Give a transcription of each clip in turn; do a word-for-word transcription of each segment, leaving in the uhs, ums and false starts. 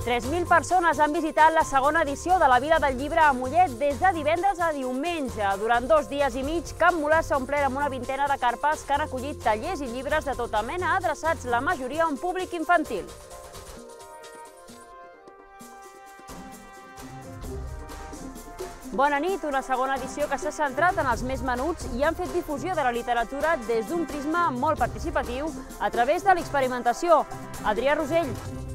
tres mil persones han visitat la segona edició de la Vila del Llibre a Mollet des de divendres a diumenge. Durant dos dies i mig, Can Mulà s'ha omplert amb una vintena de carpes que han acollit tallers i llibres de tota mena adreçats la majoria a un públic infantil. Bona nit, una segona edició que s'ha centrat en els més menuts i han fet difusió de la literatura des d'un prisma molt participatiu a través de l'experimentació. Adrià Rosell.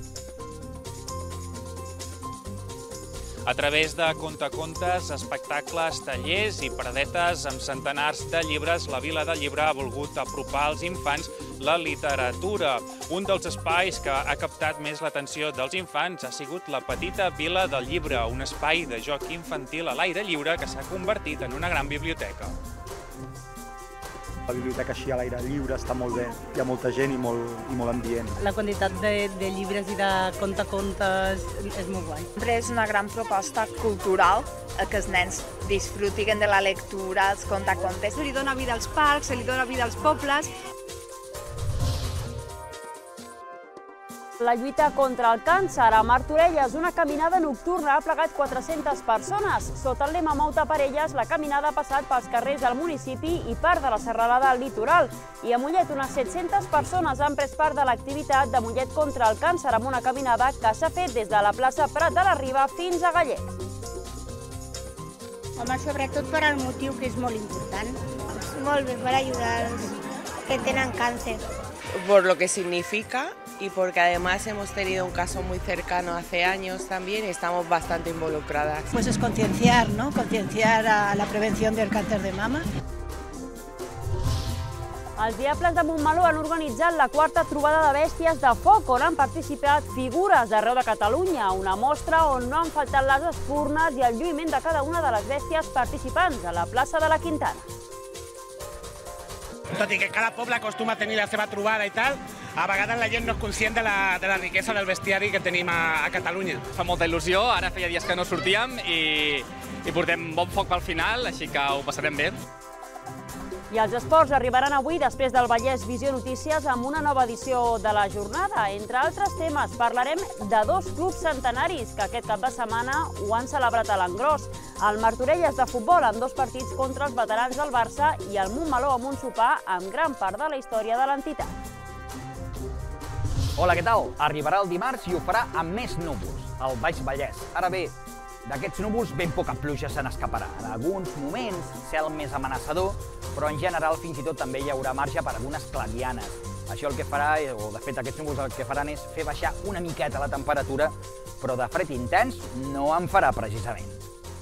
A través de contacontes, espectacles, tallers i paradetes amb centenars de llibres, la Vila del Llibre ha volgut apropar als infants la literatura. Un dels espais que ha captat més l'atenció dels infants ha sigut la petita Vila del Llibre, un espai de joc infantil a l'aire lliure que s'ha convertit en una gran biblioteca. La biblioteca així a l'aire lliure està molt bé, hi ha molta gent i molt, i molt ambient. La quantitat de, de llibres i de contacontes és molt guai. Sempre és una gran proposta cultural que els nens disfrutin de la lectura, els contacontes. Se li dona vida als parcs, se li dona vida als pobles. La lluita contra el càncer a Martorelles, una caminada nocturna ha plegat quatre-centes persones. Sota el lema Mou-te per elles, la caminada ha passat pels carrers del municipi i part de la serralada litoral. I a Mollet, unes set-centes persones han pres part de l'activitat de Mollet contra el càncer amb una caminada que s'ha fet des de la plaça Prat de la Riba fins a Gallet. Home, sobretot per al motiu que és molt important. Molt bé, per ajudar als que tenen càncer. Por lo que significa y porque además hemos tenido un caso muy cercano hace años también y estamos bastante involucradas. Pues es concienciar, ¿no? Concienciar a la prevención del cáncer de mama. Els Diables de Montmeló han organitzat la quarta trobada de bèsties de foc, on han participat figures d'arreu de Catalunya, una mostra on no han faltat les espurnes i el lluïment de cada una de les bèsties participants a la plaça de la Quintana. Tot i que cada poble acostuma a tenir la seva trobada i tal, a vegades la gent no és conscient de la, de la riquesa del bestiari que tenim a, a Catalunya. Fa molta il·lusió, ara feia dies que no sortíem i, i portem bon foc pel final, així que ho passarem bé. I els esports arribaran avui després del Vallès Visió Notícies amb una nova edició de la jornada. Entre altres temes, parlarem de dos clubs centenaris que aquest cap de setmana ho han celebrat a l'engròs. El Martorelles de futbol amb dos partits contra els veterans del Barça i el Montmeló amb un sopar amb gran part de la història de l'entitat. Hola, què tal? Arribarà el dimarts i ho farà amb més núvols, al Baix Vallès. Ara bé, d'aquests núvols ben poca pluja se n'escaparà. En alguns moments, cel més amenaçador, però en general fins i tot també hi haurà marge per algunes clarianes. Això el que farà, o de fet aquests núvols el que faran és fer baixar una miqueta la temperatura, però de fred intens no en farà precisament.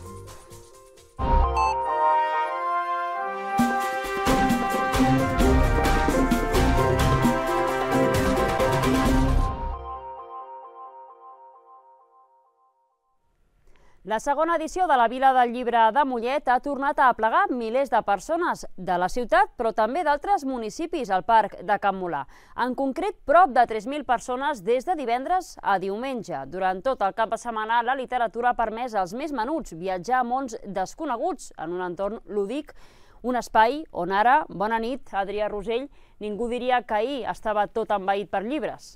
La segona edició de la Vila del Llibre de Mollet ha tornat a aplegar milers de persones de la ciutat, però també d'altres municipis al Parc de Can Mulà. En concret, prop de tres mil persones des de divendres a diumenge. Durant tot el cap de setmana, la literatura ha permès als més menuts viatjar a mons desconeguts en un entorn lúdic, un espai on ara, bona nit, Adrià Rosell, ningú diria que ahir estava tot envaït per llibres.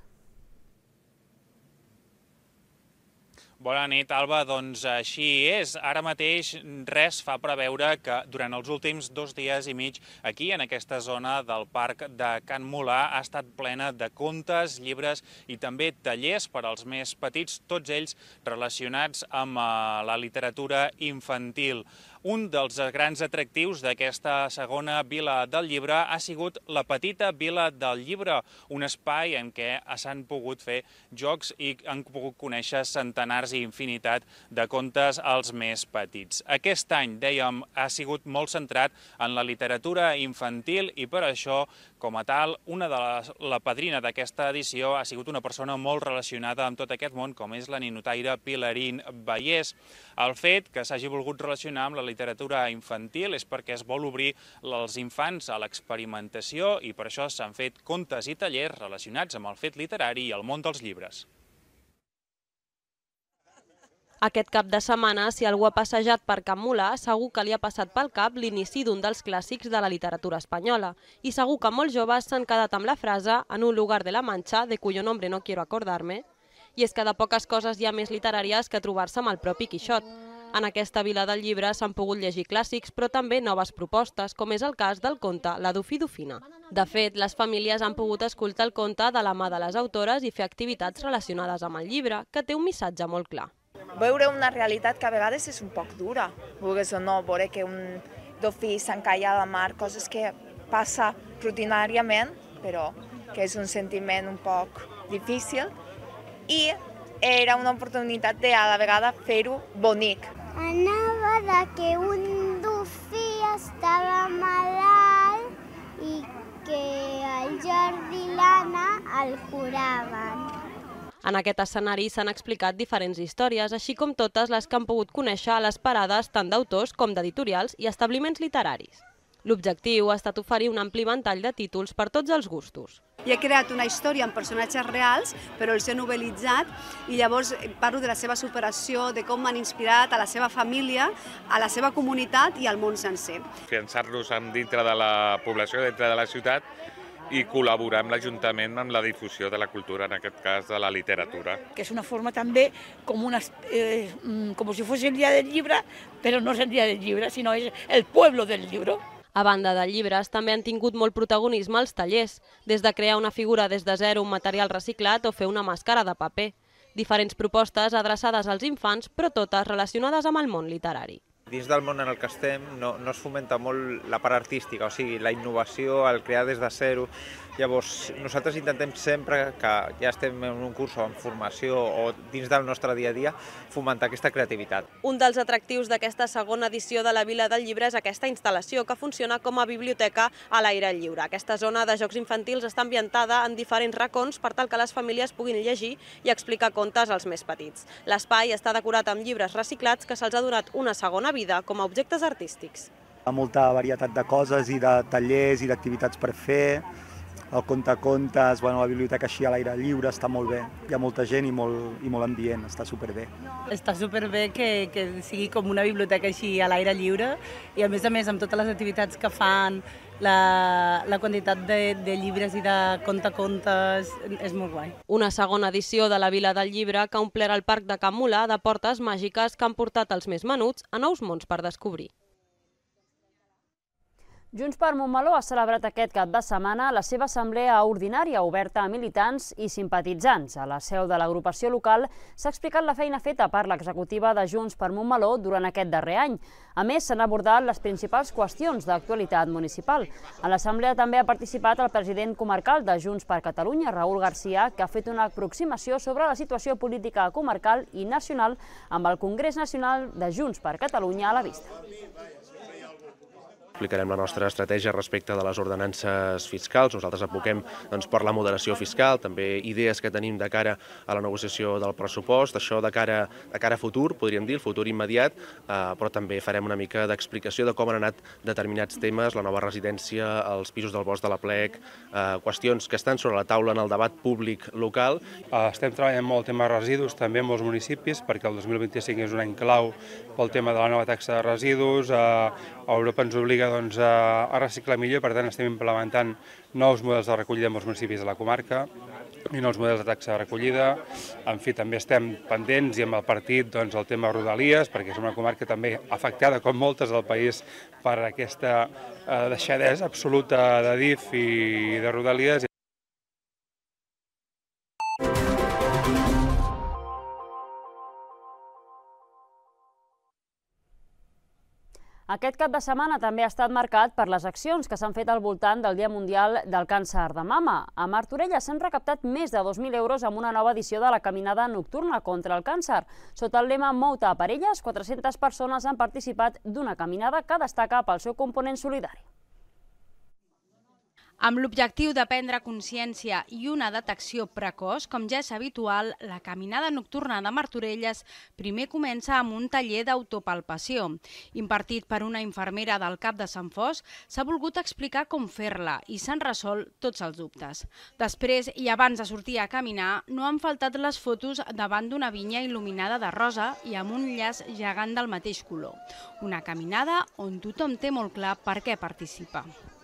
Bona nit, Alba. Doncs així és. Ara mateix res fa preveure que durant els últims dos dies i mig aquí, en aquesta zona del Parc de Can Mulà, ha estat plena de contes, llibres i també tallers per als més petits, tots ells relacionats amb la literatura infantil. Un dels grans atractius d'aquesta segona Vila del Llibre ha sigut la petita Vila del Llibre, un espai en què s'han pogut fer jocs i han pogut conèixer centenars i infinitat de contes als més petits. Aquest any, dèiem, ha sigut molt centrat en la literatura infantil i per això, com a tal, una de les, la padrina d'aquesta edició ha sigut una persona molt relacionada amb tot aquest món, com és la ninotaire Pilarín Vallès. El fet que s'hagi volgut relacionar amb la literatura infantil és perquè es vol obrir els infants a l'experimentació i per això s'han fet contes i tallers relacionats amb el fet literari i el món dels llibres. Aquest cap de setmana, si algú ha passejat per Can Mulà, segur que li ha passat pel cap l'inici d'un dels clàssics de la literatura espanyola. I segur que molts joves s'han quedat amb la frase «En un lugar de la Mancha, de cuyo nombre no quiero acordarme». I és que de poques coses hi ha més literàries que trobar-se amb el propi Quixot. En aquesta vila del llibre s'han pogut llegir clàssics, però també noves propostes, com és el cas del conte La Dofí Dofina. De fet, les famílies han pogut escoltar el conte de la mà de les autores i fer activitats relacionades amb el llibre, que té un missatge molt clar. Veure una realitat que a vegades és un poc dura, vulguis o no, veure que un dofí s'encalla a la mar, coses que passa rutinàriament, però que és un sentiment un poc difícil, i era una oportunitat de a la vegada fer-ho bonic. Anava de que un dofí estava malalt i que el Jordi i l'Anna el curaven. En aquest escenari s'han explicat diferents històries, així com totes les que han pogut conèixer a les parades tant d'autors com d'editorials i establiments literaris. L'objectiu ha estat oferir un ampli ventall de títols per tots els gustos. I he creat una història amb personatges reals, però els he novel·litzat i llavors parlo de la seva superació, de com m'han inspirat a la seva família, a la seva comunitat i al món sencer. Fiançar-los dintre de la població, dintre de la ciutat, i col·laborar amb l'Ajuntament amb la difusió de la cultura, en aquest cas de la literatura. Que és una forma també com, una, eh, com si fos el dia del llibre, però no és el dia del llibre, sinó és el pueblo del llibre. A banda de llibres, també han tingut molt protagonisme els tallers, des de crear una figura des de zero, un material reciclat o fer una màscara de paper. Diferents propostes adreçades als infants, però totes relacionades amb el món literari. Dins del món en el que estem no, no es fomenta molt la part artística, o sigui, la innovació, el crear des de zero. Llavors, nosaltres intentem sempre, que ja estem en un curs o en formació o dins del nostre dia a dia, fomentar aquesta creativitat. Un dels atractius d'aquesta segona edició de la Vila del Llibre és aquesta instal·lació que funciona com a biblioteca a l'aire lliure. Aquesta zona de jocs infantils està ambientada en diferents racons per tal que les famílies puguin llegir i explicar contes als més petits. L'espai està decorat amb llibres reciclats que se'ls ha donat una segona vida com a objectes artístics. Hi ha molta varietat de coses i de tallers i d'activitats per fer. El contacontes, bueno, la biblioteca així a l'aire lliure està molt bé. Hi ha molta gent i molt, i molt ambient, està superbé. Està superbé que, que sigui com una biblioteca així a l'aire lliure i a més a més amb totes les activitats que fan, la, la quantitat de, de llibres i de contacontes és molt guai. Una segona edició de la Vila del Llibre que ha omplert el Parc de Can Mulà de portes màgiques que han portat els més menuts a nous mons per descobrir. Junts per Montmeló ha celebrat aquest cap de setmana la seva assemblea ordinària oberta a militants i simpatitzants. A la seu de l'agrupació local s'ha explicat la feina feta per l'executiva de Junts per Montmeló durant aquest darrer any. A més, s'han abordat les principals qüestions d'actualitat municipal. A l'assemblea també ha participat el president comarcal de Junts per Catalunya, Raül Garcia, que ha fet una aproximació sobre la situació política comarcal i nacional amb el Congrés Nacional de Junts per Catalunya a la vista. Explicarem la nostra estratègia respecte de les ordenances fiscals. Nosaltres advoquem doncs, per la moderació fiscal, també idees que tenim de cara a la negociació del pressupost, això de cara, de cara a futur, podríem dir, el futur immediat, eh, però també farem una mica d'explicació de com han anat determinats temes, la nova residència, els pisos del bosc de la Plec, eh, qüestions que estan sobre la taula en el debat públic local. Estem treballant molt el tema de residus, també en molts municipis, perquè el dos mil vint-i-cinc és un any clau pel tema de la nova taxa de residus. Eh, Europa ens obliga doncs, a reciclar millor, per tant estem implementant nous models de recollida en molts municipis de la comarca i nous models de taxa de recollida. En fi, també estem pendents i amb el partit doncs, el tema Rodalies, perquè és una comarca també afectada, com moltes del país, per aquesta eh, deixadesa absoluta de D I F i de Rodalies. Aquest cap de setmana també ha estat marcat per les accions que s'han fet al voltant del Dia Mundial del Càncer de Mama. A Martorelles s'han recaptat més de dos mil euros amb una nova edició de la Caminada Nocturna contra el Càncer. Sota el lema Mou-te a parelles, quatre-centes persones han participat d'una caminada que destaca pel seu component solidari. Amb l'objectiu de prendre consciència i una detecció precoç, com ja és habitual, la Caminada Nocturna de Martorelles primer comença amb un taller d'autopalpació. Impartit per una infermera del Cap de Sant Fos, s'ha volgut explicar com fer-la i s'han resolt tots els dubtes. Després, i abans de sortir a caminar, no han faltat les fotos davant d'una vinya il·luminada de rosa i amb un llaç gegant del mateix color. Una caminada on tothom té molt clar per què participa.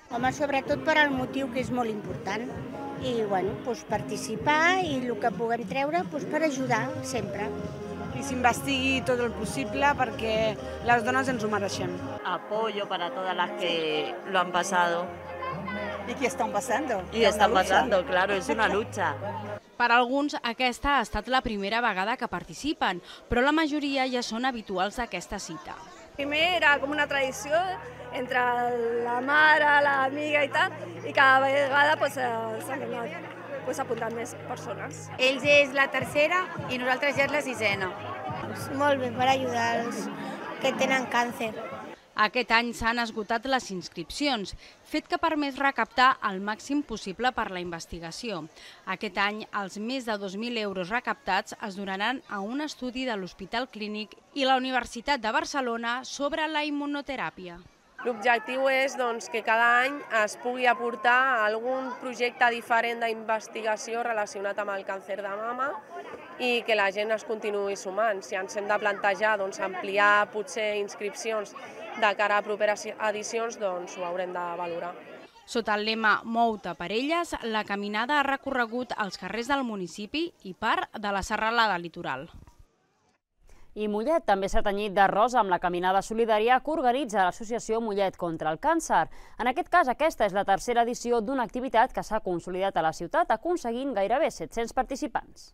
Home, sobretot per al motiu que és molt important. I, bueno, doncs participar i el que puguem treure doncs per ajudar sempre. I s'investigui tot el possible perquè les dones ens ho mereixem. Apoyo para todas las que lo han pasado. ¿Y qué están pasando? Y están pasando, claro, es una lucha. Per alguns, aquesta ha estat la primera vegada que participen, però la majoria ja són habituals d'aquesta cita. Primer era com una tradició entre la mare, l'amiga i tal, i cada vegada s'han anat apuntant més persones. Ells és la tercera i nosaltres ja és la sisena. Molt bé, per ajudar els que tenen càncer. Aquest any s'han esgotat les inscripcions, fet que permet recaptar el màxim possible per la investigació. Aquest any, els més de dos mil euros recaptats es donaran a un estudi de l'Hospital Clínic i la Universitat de Barcelona sobre la immunoteràpia. L'objectiu és doncs, que cada any es pugui aportar algun projecte diferent d'investigació relacionat amb el càncer de mama i que la gent es continuï sumant. Si ens hem de plantejar doncs, ampliar potser inscripcions de cara a properes edicions, doncs ho haurem de valorar. Sota el lema Mou-te per elles, la caminada ha recorregut els carrers del municipi i part de la serralada litoral. I Mollet també s'ha tenyit de rosa amb la caminada solidària que organitza l'associació Mollet contra el càncer. En aquest cas, aquesta és la tercera edició d'una activitat que s'ha consolidat a la ciutat, aconseguint gairebé set-cents participants.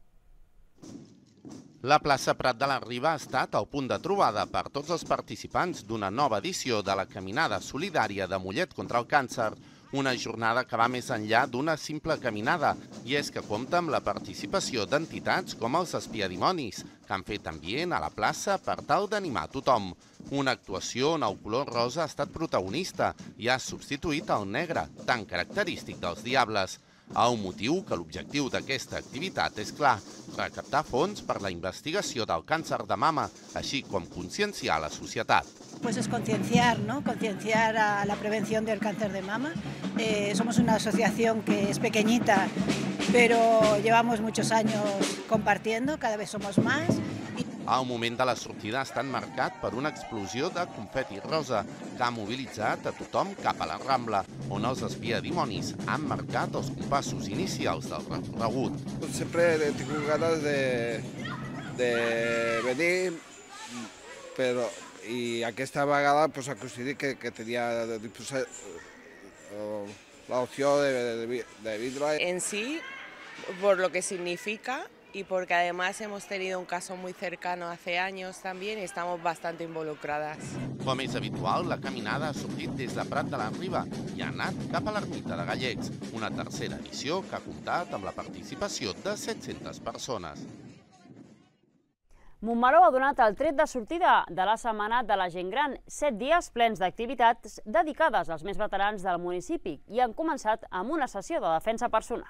La plaça Prat de la Riba ha estat el punt de trobada per tots els participants d'una nova edició de la caminada solidària de Mollet contra el càncer, una jornada que va més enllà d'una simple caminada, i és que compta amb la participació d'entitats com els Espiadimonis, que han fet ambient a la plaça per tal d'animar tothom. Una actuació on el color rosa ha estat protagonista i ha substituït el negre, tan característic dels Diables. El motiu que l'objectiu d'aquesta activitat és clar, recaptar fons per la investigació del càncer de mama, així com concienciar la societat. Pues es concienciar, ¿no? Concienciar a la prevención del cáncer de mama. Eh, somos una asociación que es pequeñita, pero llevamos muchos años compartiendo, cada vez somos más. El moment de la sortida ha estat marcat per una explosió de confeti rosa que ha mobilitzat a tothom cap a la Rambla, on els espiadimonis han marcat els compassos inicials del recorregut. Sempre he tingut ganes de, de venir, però i aquesta vegada pues, ha coincidit que, que tenia pues, la opció de, de, de vindre. En sí, por lo que significa, y porque además hemos tenido un caso muy cercano hace años también y estamos bastante involucradas. Com és habitual, la caminada ha sortit des de Prat de la Riba i ha anat cap a l'Ermita de Gallecs, una tercera edició que ha comptat amb la participació de set-centes persones. Montmeló ha donat el tret de sortida de la Setmana de la Gent Gran, set dies plens d'activitats dedicades als més veterans del municipi i han començat amb una sessió de defensa personal.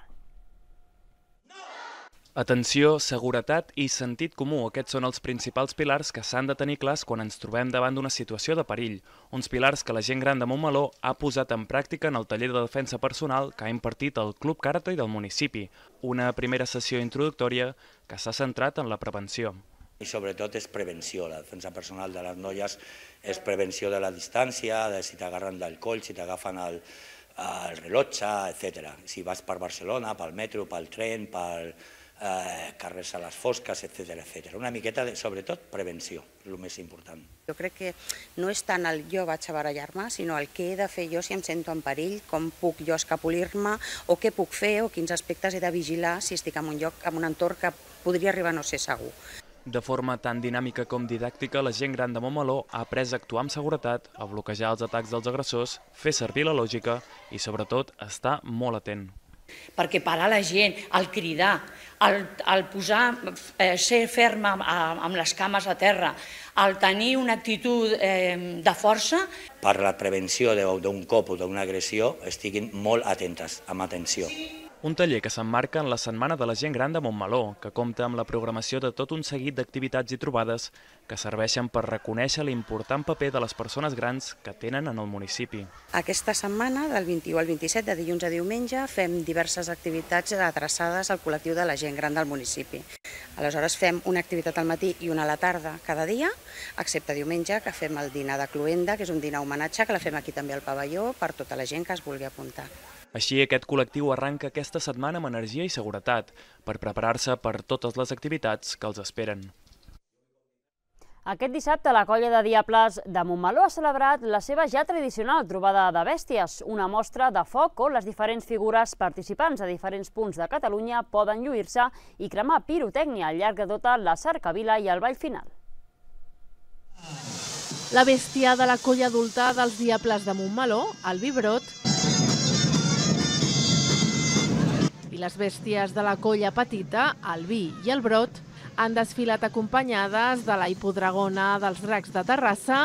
Atenció, seguretat i sentit comú. Aquests són els principals pilars que s'han de tenir clars quan ens trobem davant d'una situació de perill. Uns pilars que la gent gran de Montmeló ha posat en pràctica en el taller de defensa personal que ha impartit el Club Karate del municipi. Una primera sessió introductòria que s'ha centrat en la prevenció. I sobretot és prevenció. La defensa personal de les noies és prevenció de la distància, de si t'agarren del coll, si t'agafen el, el rellotge, etcètera. Si vas per Barcelona, pel metro, pel tren, pel eh, carrers a les fosques, etcètera, etcètera. Una miqueta, de, sobretot, prevenció, és el més important. Jo crec que no és tant el jo vaig a barallar-me, sinó el què he de fer jo si em sento en perill, com puc jo escapolir-me, o què puc fer, o quins aspectes he de vigilar si estic en un lloc, en un entorn que podria arribar a no ser segur. De forma tan dinàmica com didàctica, la gent gran de Montmeló ha après a actuar amb seguretat, a bloquejar els atacs dels agressors, fer servir la lògica i, sobretot, estar molt atent. Perquè parar la gent, el cridar, el, el posar, eh, ser ferma amb les cames a terra, el tenir una actitud eh, de força. Per la prevenció d'un cop o d'una agressió, estiguin molt atentes, amb atenció. Un taller que s'emmarca en la Setmana de la Gent Gran de Montmeló, que compta amb la programació de tot un seguit d'activitats i trobades que serveixen per reconèixer l'important paper de les persones grans que tenen en el municipi. Aquesta setmana, del vint-i-u al vint-i-set, de dilluns a diumenge, fem diverses activitats adreçades al col·lectiu de la gent gran del municipi. Aleshores fem una activitat al matí i una a la tarda cada dia, excepte diumenge, que fem el dinar de cluenda, que és un dinar homenatge, que la fem aquí també al pavelló per tota la gent que es vulgui apuntar. Així, aquest col·lectiu arranca aquesta setmana amb energia i seguretat per preparar-se per totes les activitats que els esperen. Aquest dissabte la colla de Diables de Montmeló ha celebrat la seva ja tradicional trobada de bèsties, una mostra de foc on les diferents figures participants a diferents punts de Catalunya poden lluir-se i cremar pirotècnia al llarg de tota la cercavila i el ball final. La bèstia de la colla adulta dels Diables de Montmeló, el Vibrot, i les bèsties de la colla petita, el Vi i el Brot, han desfilat acompanyades de la hipodragona dels Dracs de Terrassa,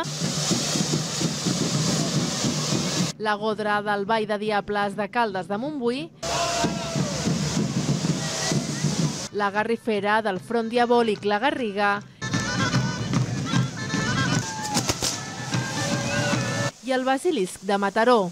la Godra del Ball de Diables de Caldes de Montbui, la Garrifera del Front Diabòlic La Garriga i el Basilisc de Mataró.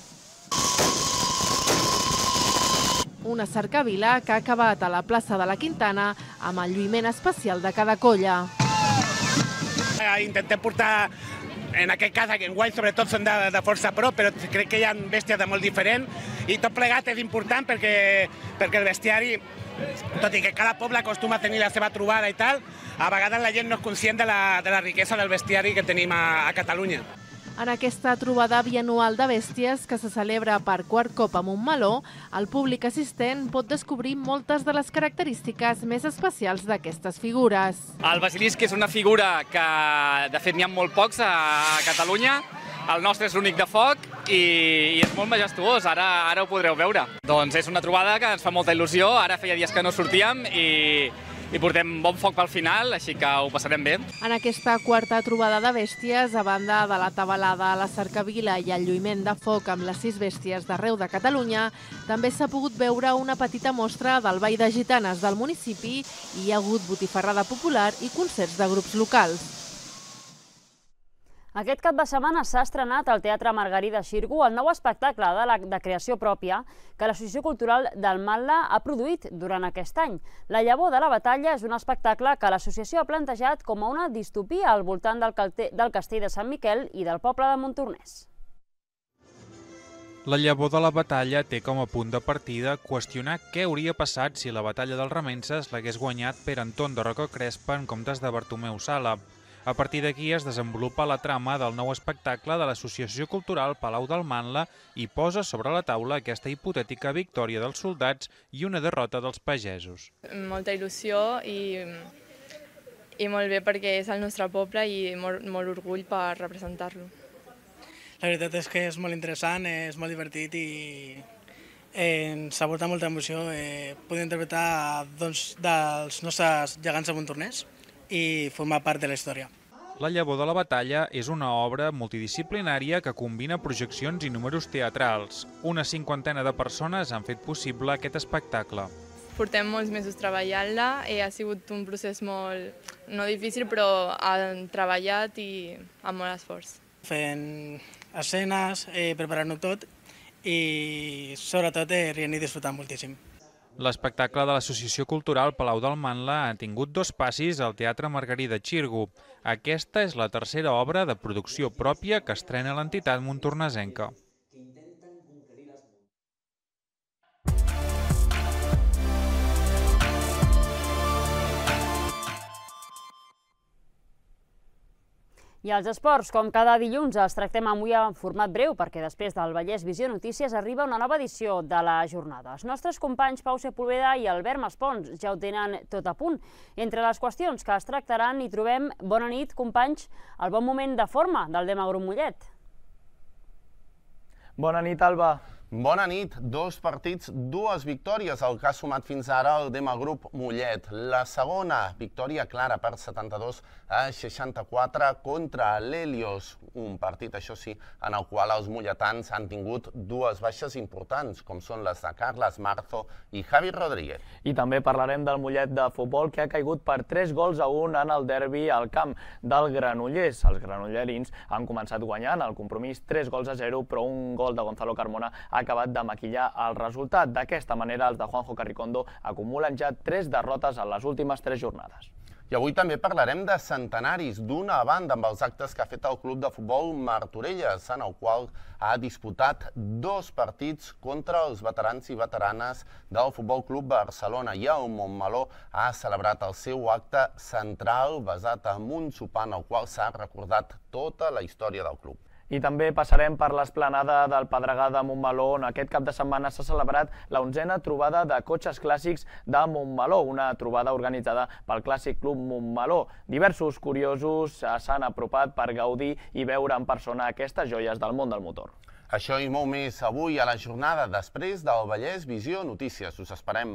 Una cercavila que ha acabat a la plaça de la Quintana amb el lluïment especial de cada colla. Intentem portar, en aquest cas, enguany sobretot són de, de força prop, però crec que hi ha bèsties de molt diferent i tot plegat és important perquè, perquè el bestiari, tot i que cada poble acostuma a tenir la seva trobada i tal, a vegades la gent no és conscient de la, de la riquesa del bestiari que tenim a, a Catalunya. En aquesta trobada bianual de bèsties que se celebra per quart cop a Montmeló, el públic assistent pot descobrir moltes de les característiques més especials d'aquestes figures. El basilisc és una figura que, de fet, n'hi ha molt pocs a Catalunya. El nostre és l'únic de foc i, i és molt majestuós, ara, ara ho podreu veure. Doncs és una trobada que ens fa molta il·lusió, ara feia dies que no sortíem i... i portem bon foc pel final, així que ho passarem bé. En aquesta quarta trobada de bèsties, a banda de la tabalada a la cercavila i el lluïment de foc amb les sis bèsties d'arreu de Catalunya, també s'ha pogut veure una petita mostra del ball de gitanes del municipi i hi ha hagut botifarrada popular i concerts de grups locals. Aquest cap de setmana s'ha estrenat al Teatre Margarida Xirgu el nou espectacle de, la, de creació pròpia que l'Associació Cultural del Manla ha produït durant aquest any. La llavor de la batalla és un espectacle que l'associació ha plantejat com a una distopia al voltant del, del castell de Sant Miquel i del poble de Montornès. La llavor de la batalla té com a punt de partida qüestionar què hauria passat si la batalla dels Remences l'hagués guanyat Pere Anton de Roca Crespa en comptes de Bartomeu Sala. A partir d'aquí es desenvolupa la trama del nou espectacle de l'Associació Cultural Palau del Manla i posa sobre la taula aquesta hipotètica victòria dels soldats i una derrota dels pagesos. Molta il·lusió i, i molt bé perquè és el nostre poble i molt, molt orgull per representar-lo. La veritat és que és molt interessant, és molt divertit i eh, ens aporta molta emoció eh, poder interpretar doncs, dels nostres gegants de Montornès i formar part de la història. La llavor de la batalla és una obra multidisciplinària que combina projeccions i números teatrals. Una cinquantena de persones han fet possible aquest espectacle. Portem molts mesos treballant-la i ha sigut un procés molt, no difícil, però han treballat i amb molt esforç. Fent escenes, eh, preparant-ho tot i sobretot eh, rient i disfrutant moltíssim. L'espectacle de l'Associació Cultural Palau del Manla ha tingut dos passis al Teatre Margarida Xirgu. Aquesta és la tercera obra de producció pròpia que estrena l'entitat montornesenca. I els esports, com cada dilluns, els tractem avui en format breu perquè després del Vallès Visió Notícies arriba una nova edició de la jornada. Els nostres companys Pau Sepúlveda i Albert Maspons ja ho tenen tot a punt. Entre les qüestions que es tractaran hi trobem, bona nit, companys, el bon moment de forma del Dema Grup Mollet. Bona nit, Alba. Bona nit. Dos partits, dues victòries, el que ha sumat fins ara el Dema Grup Mollet. La segona victòria clara per setanta-dos a seixanta-quatre contra l'Helios. Un partit, això sí, en el qual els molletans han tingut dues baixes importants, com són les de Carles Marzo i Javi Rodríguez. I també parlarem del Mollet de futbol, que ha caigut per tres gols a un en el derbi al camp del Granollers. Els granollerins han començat guanyant el compromís tres gols a zero, però un gol de Gonzalo Carmona ha ha acabat de maquillar el resultat. D'aquesta manera, els de Juanjo Carricondo acumulen ja tres derrotes en les últimes tres jornades. I avui també parlarem de centenaris, d'una banda amb els actes que ha fet el Club de Futbol Martorelles, en el qual ha disputat dos partits contra els veterans i veteranes del Futbol Club Barcelona, i el Montmeló ha celebrat el seu acte central basat en un sopar en el qual s'ha recordat tota la història del club. I també passarem per l'esplanada del Pedregà de Montmeló, on aquest cap de setmana s'ha celebrat la onzena trobada de cotxes clàssics de Montmeló, una trobada organitzada pel Clàssic Club Montmeló. Diversos curiosos s'han apropat per gaudir i veure en persona aquestes joies del món del motor. Això i molt més avui a la jornada després del Vallès Visió Notícies. Us esperem.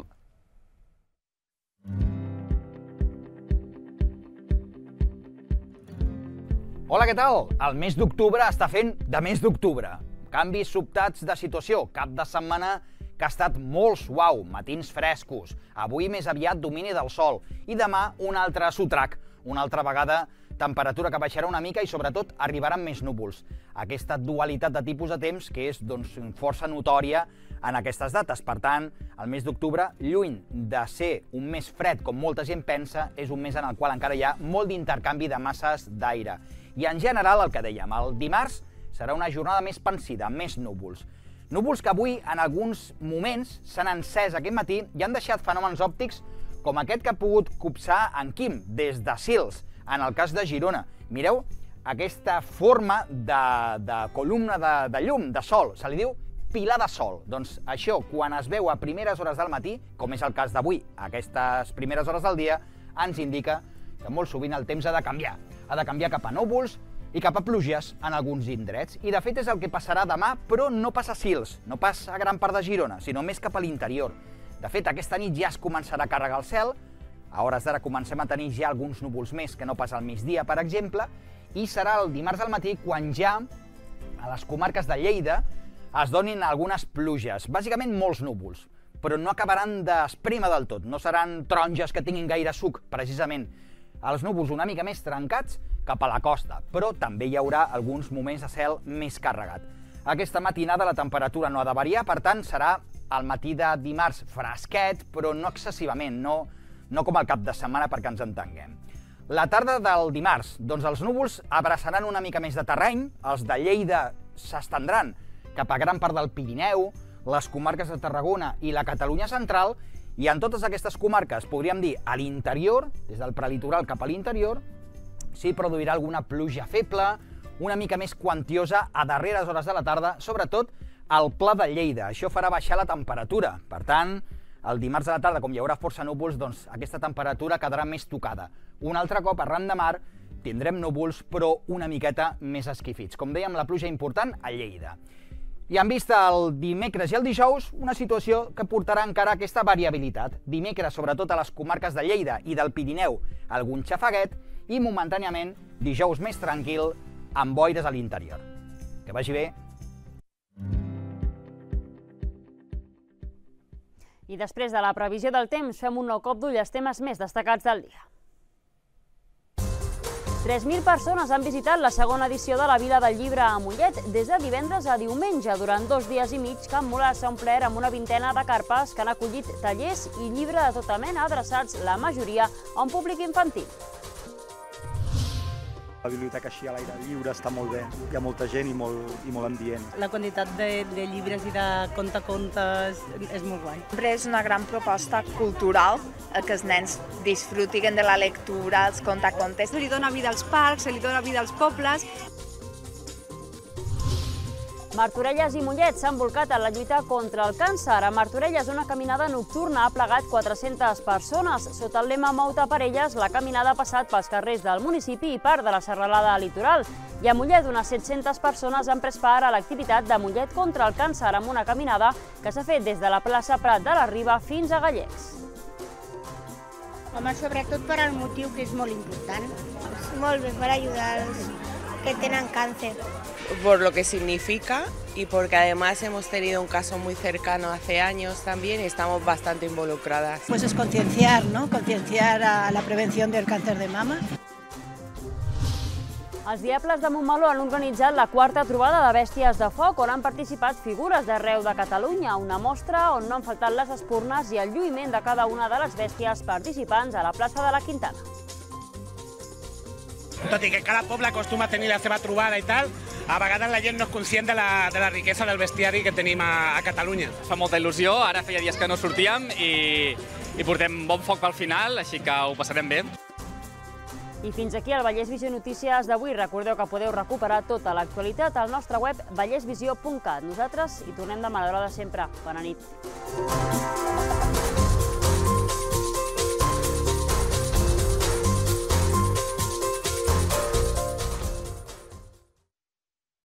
Hola, què tal? El mes d'octubre està fent de mes d'octubre. Canvis sobtats de situació, cap de setmana que ha estat molt suau, matins frescos, avui més aviat domini del sol i demà un altre sotrac, una altra vegada temperatura que baixarà una mica i sobretot arribaran més núvols. Aquesta dualitat de tipus de temps que és doncs, força notòria en aquestes dates. Per tant, el mes d'octubre, lluny de ser un mes fred com molta gent pensa, és un mes en el qual encara hi ha molt d'intercanvi de masses d'aire. I en general, el que dèiem, el dimarts serà una jornada més pansida, amb més núvols. Núvols que avui, en alguns moments, s'han encès aquest matí i han deixat fenòmens òptics com aquest que ha pogut copsar en Quim, des de Sils, en el cas de Girona. Mireu aquesta forma de, de columna de, de llum, de sol, se li diu pilar de sol. Doncs això, quan es veu a primeres hores del matí, com és el cas d'avui, a aquestes primeres hores del dia, ens indica que molt sovint el temps ha de canviar. Ha de canviar cap a núvols i cap a pluges en alguns indrets. I de fet és el que passarà demà, però no pas a Sils, no pas a gran part de Girona, sinó més cap a l'interior. De fet, aquesta nit ja es començarà a carregar el cel, a hores d'ara comencem a tenir ja alguns núvols més que no pas al migdia, per exemple, i serà el dimarts al matí quan ja a les comarques de Lleida es donin algunes pluges, bàsicament molts núvols, però no acabaran d'esprémer del tot, no seran taronges que tinguin gaire suc, precisament. Els núvols una mica més trencats cap a la costa, però també hi haurà alguns moments de cel més carregat. Aquesta matinada la temperatura no ha de variar, per tant serà el matí de dimarts fresquet, però no excessivament, no, no com el cap de setmana perquè ens entenguem. La tarda del dimarts, doncs els núvols abraçaran una mica més de terreny, els de Lleida s'estendran cap a gran part del Pirineu, les comarques de Tarragona i la Catalunya central, i en totes aquestes comarques, podríem dir, a l'interior, des del prelitoral cap a l'interior, s'hi produirà alguna pluja feble, una mica més quantiosa a darreres hores de la tarda, sobretot al Pla de Lleida. Això farà baixar la temperatura. Per tant, el dimarts a la tarda, com hi haurà força núvols, doncs aquesta temperatura quedarà més tocada. Un altre cop, arran de mar, tindrem núvols, però una miqueta més esquifits. Com dèiem, la pluja important a Lleida. I en vista el dimecres i el dijous, una situació que portarà encara aquesta variabilitat. Dimecres, sobretot a les comarques de Lleida i del Pirineu, algun xafaguet, i momentàniament dijous més tranquil, amb boires a l'interior. Que vagi bé. I després de la previsió del temps, fem un nou cop d'ull als temes més destacats del dia. tres mil persones han visitat la segona edició de la Vila del Llibre a Mollet des de divendres a diumenge. Durant dos dies i mig, Can Molar s'ha omplert amb una vintena de carpes que han acollit tallers i llibre de tota mena adreçats, la majoria, a un públic infantil. La biblioteca així a l'aire lliure està molt bé, hi ha molta gent i molt, i molt ambient. La quantitat de, de llibres i de contacontes és molt guai. Sempre és una gran proposta cultural que els nens disfrutin de la lectura, els contacontes. Se li dona vida als parcs, se li dona vida als pobles. Martorelles i Mollet s'han volcat en la lluita contra el càncer. A Martorelles, una caminada nocturna ha plegat quatre-centes persones. Sota el lema Mou-te per elles, la caminada ha passat pels carrers del municipi i part de la serralada litoral. I a Mollet, unes set-centes persones han pres part a l'activitat de Mollet contra el càncer, amb una caminada que s'ha fet des de la plaça Prat de la Riba fins a Gallecs. Home, sobretot per al motiu que és molt important. Molt bé, per ajudar els que tenen càncer. Por lo que significa y porque además hemos tenido un caso muy cercano hace años también y estamos bastante involucradas. Pues es concienciar, ¿no? Concienciar a la prevención del cáncer de mama. Els Diables de Montmeló han organitzat la quarta trobada de bèsties de foc on han participat figures d'arreu de Catalunya, una mostra on no han faltat les espurnes i el lluïment de cada una de les bèsties participants a la plaça de la Quintana. Tot i que cada poble acostuma a tenir la seva trobada i tal, a vegades la gent no és conscient de la, de la riquesa del bestiari que tenim a, a Catalunya. Fa molta il·lusió, ara feia dies que no sortíem i, i portem bon foc pel final, així que ho passarem bé. I fins aquí el Vallès Visió Notícies d'avui. Recordeu que podeu recuperar tota l'actualitat al nostre web vallès visió punt cat. Nosaltres hi tornem demà a l'hora de sempre. Bona nit.